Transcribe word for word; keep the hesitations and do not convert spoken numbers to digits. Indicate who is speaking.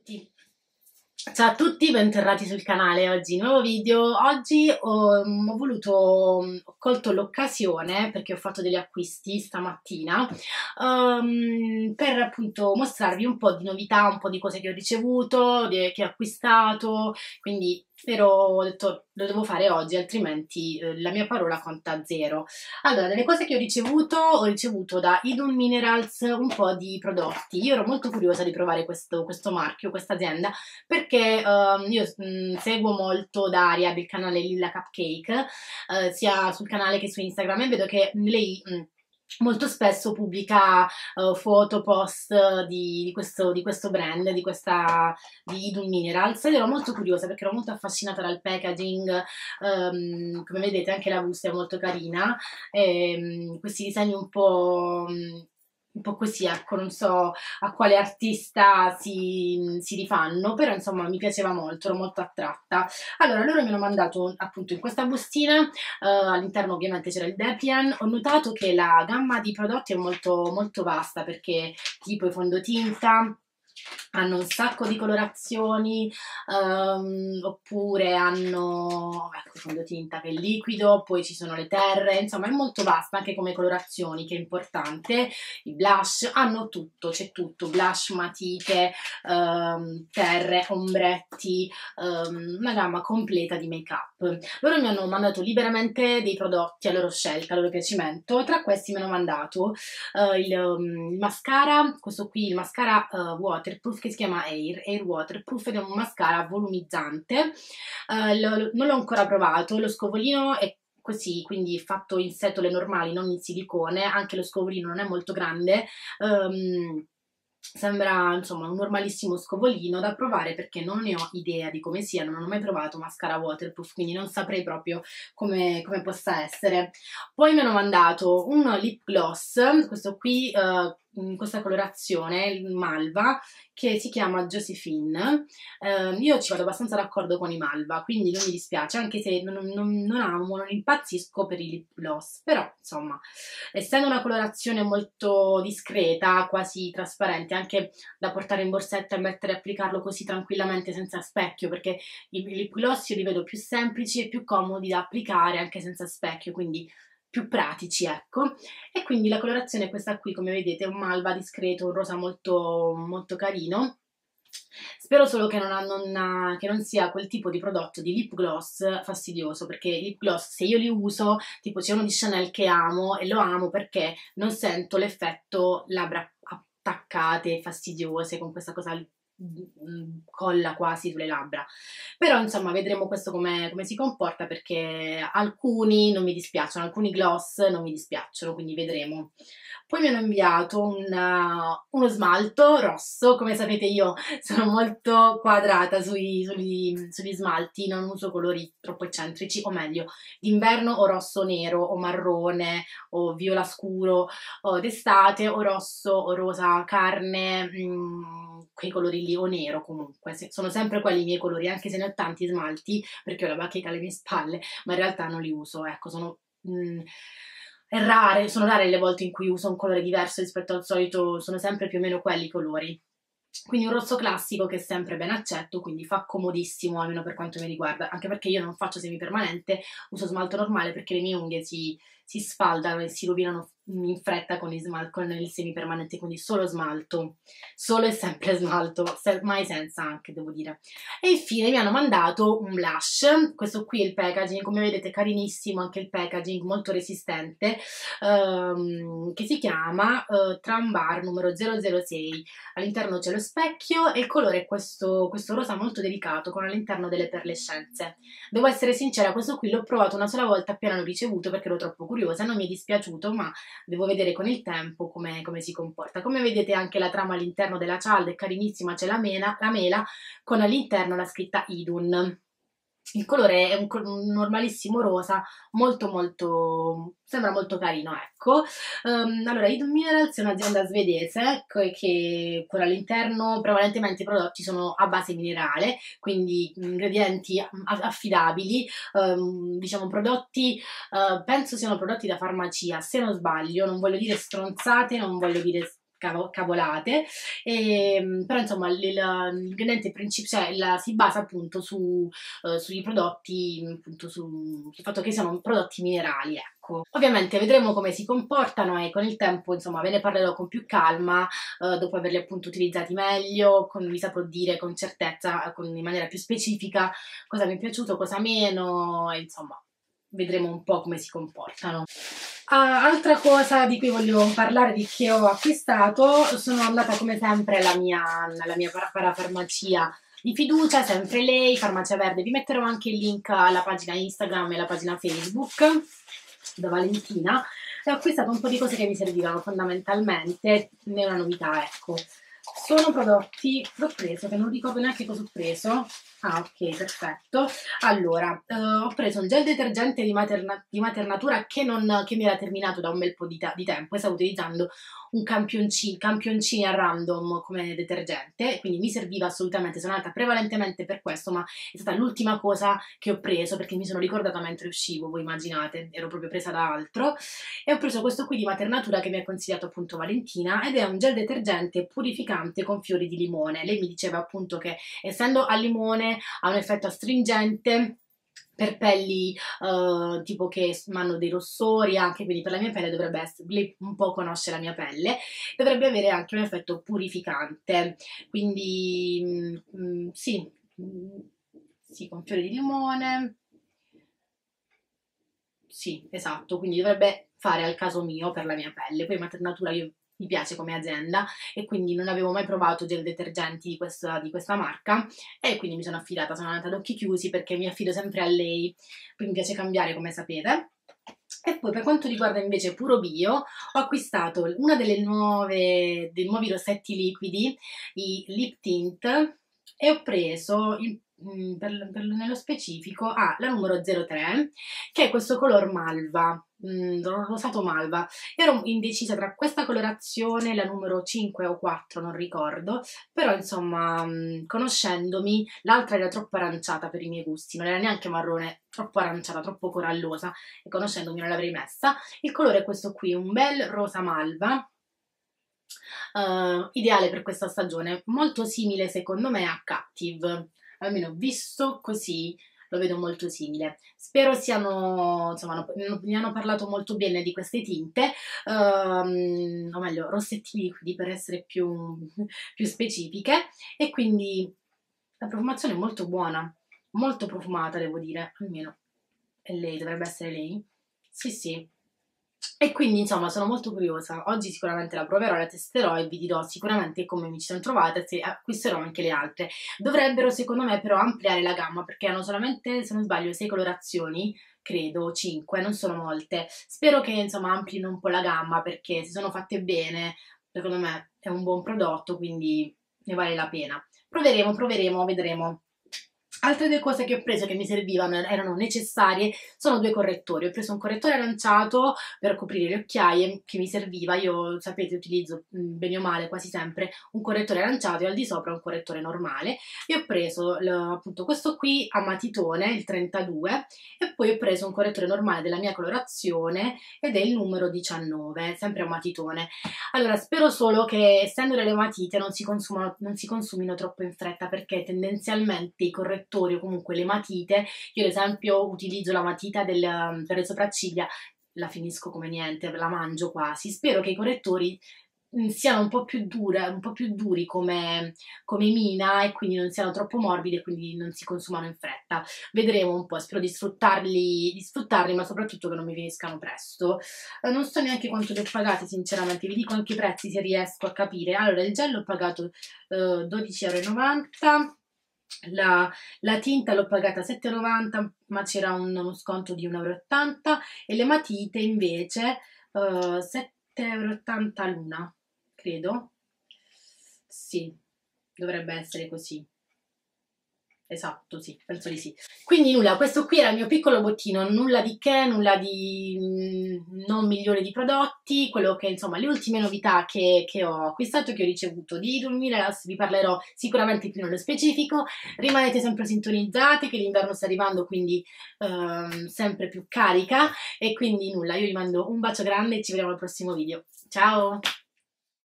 Speaker 1: tutti. Ciao a tutti, bentornati sul canale. Oggi nuovo video. Oggi ho, ho voluto, ho colto l'occasione perché ho fatto degli acquisti stamattina um, per appunto mostrarvi un po' di novità, un po' di cose che ho ricevuto, di, che ho acquistato, quindi però ho detto lo devo fare oggi, altrimenti eh, la mia parola conta a zero. Allora, delle cose che ho ricevuto, ho ricevuto da Idun Minerals un po' di prodotti. Io ero molto curiosa di provare questo, questo marchio, questa azienda, perché uh, io mh, seguo molto Daria del canale Lilla Cupcake, uh, sia sul canale che su Instagram, e vedo che lei mh, molto spesso pubblica uh, foto, post di, di, questo, di questo brand, di questa di Idun Minerals, ed ero molto curiosa perché ero molto affascinata dal packaging. Um, come vedete anche la busta è molto carina, e, um, questi disegni un po'... Um, un po' così, ecco, non so a quale artista si, si rifanno, però insomma mi piaceva molto, ero molto attratta. Allora, loro mi hanno mandato appunto in questa bustina, uh, all'interno ovviamente c'era il Depian. Ho notato che la gamma di prodotti è molto, molto vasta, perché tipo i fondotinta hanno un sacco di colorazioni, um, oppure hanno, ecco, fondotinta che è liquido, poi ci sono le terre, insomma è molto vasta anche come colorazioni, che è importante. I blush, hanno tutto, c'è tutto, blush, matite, um, terre, ombretti, um, una gamma completa di make up. Loro mi hanno mandato liberamente dei prodotti a loro scelta, a loro piacimento. Tra questi mi hanno mandato uh, il, um, il mascara, questo qui, il mascara uh, waterproof, che si chiama Air, Air Waterproof, ed è un mascara volumizzante. Uh, lo, non l'ho ancora provato, lo scovolino è così, quindi fatto in setole normali, non in silicone, anche lo scovolino non è molto grande. Um, Sembra insomma un normalissimo scovolino da provare, perché non ne ho idea di come sia, non ho mai provato mascara waterproof, quindi non saprei proprio come, come possa essere. Poi mi hanno mandato un lip gloss, questo qui, uh, in questa colorazione, il malva, che si chiama Josephine. Uh, io ci vado abbastanza d'accordo con i malva, quindi non mi dispiace, anche se non, non, non amo, non impazzisco per i lip gloss, però insomma, essendo una colorazione molto discreta, quasi trasparente, anche da portare in borsetta e mettere e applicarlo così tranquillamente senza specchio, perché i lip gloss io li vedo più semplici e più comodi da applicare anche senza specchio, quindi più pratici, ecco. E quindi la colorazione è questa qui, come vedete, un malva discreto, un rosa molto, molto carino. Spero solo che non, ha, non ha, che non sia quel tipo di prodotto di lip gloss fastidioso, perché i lip gloss, se io li uso, tipo c'è uno di Chanel che amo, e lo amo perché non sento l'effetto labbra attaccate, fastidiose, con questa cosa colla quasi sulle labbra. Però insomma vedremo questo come, come si comporta, perché alcuni non mi dispiacciono, alcuni gloss non mi dispiacciono, quindi vedremo. Poi mi hanno inviato una, uno smalto rosso. Come sapete io sono molto quadrata sui, sugli, sugli smalti, non uso colori troppo eccentrici, o meglio, d'inverno o rosso nero o marrone o viola scuro, o d'estate o rosso o rosa carne, mh, quei colori lì, o nero comunque. Se, sono sempre quelli i miei colori, anche se ne ho tanti smalti perché ho la bacheca alle mie spalle, ma in realtà non li uso, ecco, sono... Mh, È rare, sono rare le volte in cui uso un colore diverso rispetto al solito, sono sempre più o meno quelli i colori. Quindi un rosso classico che è sempre ben accetto, quindi fa comodissimo, almeno per quanto mi riguarda, anche perché io non faccio semipermanente, uso smalto normale perché le mie unghie si, si sfaldano e si rovinano in fretta con il, smalto, con il semipermanente, quindi solo smalto, solo e sempre smalto, mai senza, anche devo dire. E infine mi hanno mandato un blush, questo qui è il packaging, come vedete carinissimo anche il packaging, molto resistente, ehm, che si chiama eh, Trambar numero zero zero sei. All'interno c'è lo specchio e il colore è questo, questo rosa molto delicato con all'interno delle perlescenze. Devo essere sincera, questo qui l'ho provato una sola volta appena l'ho ricevuto perché ero troppo curiosa, non mi è dispiaciuto, ma devo vedere con il tempo come, come si comporta. Come vedete anche la trama all'interno della cialda è carinissima, c'è la mela, la mela con all'interno la scritta Idun. Il colore è un, un normalissimo rosa, molto molto, sembra molto carino, ecco. Um, allora, Idun Minerals è un'azienda svedese che, che con all'interno prevalentemente i prodotti sono a base minerale, quindi ingredienti affidabili, um, diciamo prodotti, uh, penso siano prodotti da farmacia, se non sbaglio, non voglio dire stronzate, non voglio dire cavolate, e, però insomma l'ingrediente principale, cioè la, si basa appunto su, uh, sui prodotti, appunto su, sul fatto che siano prodotti minerali, ecco. Ovviamente vedremo come si comportano e con il tempo insomma ve ne parlerò con più calma, uh, dopo averli appunto utilizzati meglio, con, vi saprò dire con certezza, con, in maniera più specifica cosa mi è piaciuto, cosa meno, e, insomma vedremo un po' come si comportano. Ah, altra cosa di cui voglio parlare, di che ho acquistato, sono andata come sempre alla mia, alla mia parafarmacia di fiducia, sempre lei, Farmacia Verde. Vi metterò anche il link alla pagina Instagram e alla pagina Facebook da Valentina. E ho acquistato un po' di cose che mi servivano fondamentalmente, ne è una novità, ecco. Sono prodotti, l'ho preso, che non ricordo neanche cosa ho preso. Ah, ok, perfetto. Allora, eh, ho preso un gel detergente di, materna di maternatura che, non, che mi era terminato da un bel po' di, di tempo e stavo utilizzando un campioncino, campioncini a random come detergente, quindi mi serviva assolutamente, sono andata prevalentemente per questo, ma è stata l'ultima cosa che ho preso perché mi sono ricordata mentre uscivo, voi immaginate, ero proprio presa da altro, e ho preso questo qui di maternatura che mi ha consigliato appunto Valentina, ed è un gel detergente purificante con fiori di limone. Lei mi diceva appunto che essendo al limone ha un effetto astringente per pelli uh, tipo che hanno dei rossori, anche quindi per la mia pelle dovrebbe essere, lei un po' conosce la mia pelle, dovrebbe avere anche un effetto purificante, quindi mm, sì, mm, sì, con fiori di limone, sì, esatto, quindi dovrebbe fare al caso mio per la mia pelle. Poi Maternatura io mi piace come azienda e quindi non avevo mai provato gel detergenti di questa, di questa marca, e quindi mi sono affidata, sono andata ad occhi chiusi perché mi affido sempre a lei, poi mi piace cambiare come sapete. E poi per quanto riguarda invece Puro Bio, ho acquistato una delle nuove, dei nuovi rossetti liquidi, i Lip Tint, e ho preso il Per, per, nello specifico ah, la numero zero tre, che è questo color malva, mh, rosato malva. Ero indecisa tra questa colorazione e la numero cinque o quattro, non ricordo, però insomma mh, conoscendomi l'altra era troppo aranciata per i miei gusti, non era neanche marrone, troppo aranciata, troppo corallosa, e conoscendomi non l'avrei messa. Il colore è questo qui, un bel rosa malva. Uh, ideale per questa stagione, molto simile secondo me a Captive, almeno visto così lo vedo molto simile. Spero siano, insomma, mi hanno parlato molto bene di queste tinte, um, o meglio rossetti liquidi per essere più, più specifiche, e quindi la profumazione è molto buona, molto profumata devo dire, almeno è lei, dovrebbe essere lei, sì sì. E quindi insomma sono molto curiosa, oggi sicuramente la proverò, la testerò e vi dirò sicuramente come mi ci sono trovate, se acquisterò anche le altre. Dovrebbero secondo me però ampliare la gamma perché hanno solamente, se non sbaglio, sei colorazioni, credo, cinque, non sono molte. Spero che insomma amplino un po' la gamma perché se sono fatte bene, secondo me è un buon prodotto, quindi ne vale la pena. Proveremo, proveremo, vedremo. Altre due cose che ho preso che mi servivano, erano necessarie, sono due correttori. Ho preso un correttore aranciato per coprire le occhiaie che mi serviva. Io, sapete, utilizzo bene o male quasi sempre un correttore aranciato e al di sopra un correttore normale. E ho preso appunto questo qui a matitone, il trentadue, e poi ho preso un correttore normale della mia colorazione ed è il numero diciannove, sempre a matitone. Allora, spero solo che essendo le matite non si, consumano, non si consumino troppo in fretta, perché tendenzialmente i correttori o comunque le matite, io ad esempio utilizzo la matita del, per le sopracciglia, la finisco come niente, la mangio quasi. Spero che i correttori siano un po' più dure, un po' più duri come, come mina, e quindi non siano troppo morbidi e quindi non si consumano in fretta. Vedremo un po', spero di sfruttarli, di sfruttarli, ma soprattutto che non mi finiscano presto. Eh, non so neanche quanto li ho pagati sinceramente, vi dico anche i prezzi se riesco a capire. Allora, il gel l'ho pagato eh, dodici e novanta euro. La, la tinta l'ho pagata sette e novanta, ma c'era un, uno sconto di uno e ottanta euro, e le matite invece uh, sette e ottanta euro l'una, credo. Sì, dovrebbe essere così. Esatto, sì, penso di sì. Quindi nulla, questo qui era il mio piccolo bottino, nulla di che, nulla di mh, non milione di prodotti, quello che insomma le ultime novità che, che ho acquistato, che ho ricevuto di Lumillas, vi parlerò sicuramente più nello specifico. Rimanete sempre sintonizzati che l'inverno sta arrivando, quindi ehm, sempre più carica, e quindi nulla, io vi mando un bacio grande e ci vediamo al prossimo video. Ciao!